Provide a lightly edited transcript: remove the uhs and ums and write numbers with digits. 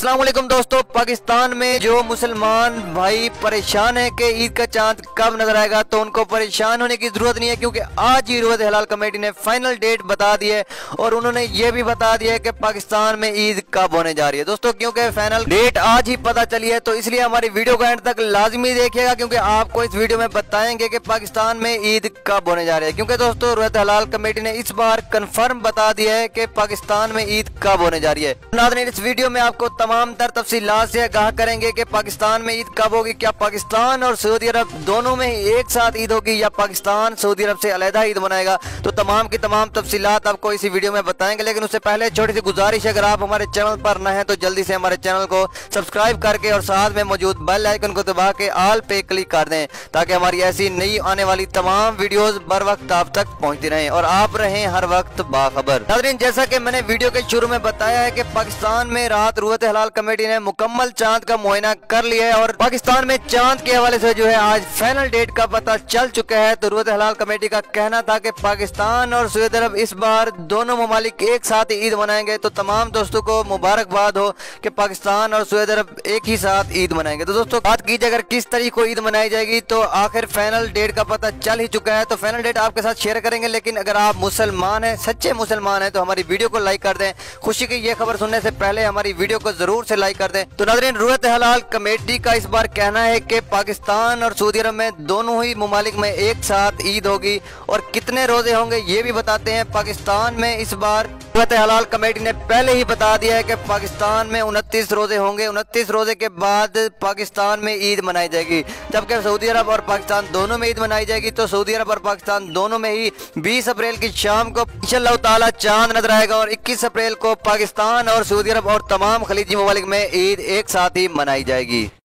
अस्सलाम वालेकुम दोस्तों, पाकिस्तान में जो मुसलमान भाई परेशान है कि ईद का चांद कब नजर आएगा, तो उनको परेशान होने की जरूरत नहीं है, क्योंकि आज ही रुयत हलाल कमेटी ने फाइनल डेट बता दी है और उन्होंने ये भी बता दिया है कि पाकिस्तान में ईद कब होने जा रही है। दोस्तों क्योंकि फाइनल डेट आज ही पता चली है, तो इसलिए हमारी वीडियो को एंड तक लाजमी देखिएगा, क्योंकि आपको इस वीडियो में बताएंगे कि पाकिस्तान में ईद कब होने जा रही है। क्योंकि दोस्तों रुयत हलाल कमेटी ने इस बार कंफर्म बता दिया है कि पाकिस्तान में ईद कब होने जा रही है। नाज़रीन, इस वीडियो में आपको तमाम तर तफसीलात से आगाह करेंगे कि पाकिस्तान में ईद कब होगी, क्या पाकिस्तान और सऊदी अरब दोनों में एक साथ ईद होगी या पाकिस्तान सऊदी अरब से अलहदा ईद मनाएगा। तो तमाम की तमाम तफसीलात आपको इसी वीडियो में बताएंगे, लेकिन उससे पहले छोटी सी गुजारिश है, अगर आप हमारे चैनल पर नए हैं तो जल्दी से हमारे चैनल को सब्सक्राइब करके और साथ में मौजूद बेल आइकन को दबा के ऑल पे क्लिक कर दें, ताकि हमारी ऐसी नई आने वाली तमाम वीडियोस बर वक्त आप तक पहुंचती रहें और आप रहें हर वक्त बाखबर। नाज़रीन, जैसा कि मैंने वीडियो के शुरू में बताया है कि पाकिस्तान में रात रुयत हलाल कमेटी ने मुकम्मल चांद का मुआयना कर लिया है और पाकिस्तान में चांद के हवाले से जो है आज फाइनल डेट का पता चल चुका है। तो रुयत हलाल कमेटी का कहना था कि पाकिस्तान और सऊदी अरब इस बार दोनों ममालिक एक साथ ईद मनाएंगे। तो तमाम दोस्तों को मुबारकबाद हो कि पाकिस्तान और सऊदी अरब एक ही साथ ईद मनाएंगे। तो दोस्तों बात कीजिए अगर किस तारीख को ईद मनाई जाएगी, तो आखिर फाइनल डेट का पता चल ही चुका है। तो फाइनल डेट आपके साथ शेयर करेंगे, लेकिन अगर आप मुसलमान हैं, सच्चे मुसलमान हैं, तो हमारी वीडियो को लाइक कर दें। खुशी की ये खबर सुनने से पहले हमारी वीडियो को जरूर से लाइक कर दें। तो नाज़रीन, रुयत हलाल कमेटी का इस बार कहना है कि पाकिस्तान और सऊदी अरब में दोनों ही ममालिक में एक साथ ईद होगी और कितने रोजे होंगे ये भी बताते हैं। पाकिस्तान में इस बार रुयत हलाल कमेटी ने पहले ही बता दिया है कि पाकिस्तान में 29 रोजे होंगे। 29 रोजे के बाद पाकिस्तान में ईद मनाई जाएगी, जबकि सऊदी अरब और पाकिस्तान दोनों में ईद मनाई जाएगी। तो सऊदी अरब और पाकिस्तान दोनों में ही 20 अप्रैल की शाम को इंशाअल्लाह ताला चांद नजर आएगा और 21 अप्रैल को पाकिस्तान और सऊदी अरब और तमाम खलीजी ममालिक में ईद एक साथ ही मनाई जाएगी।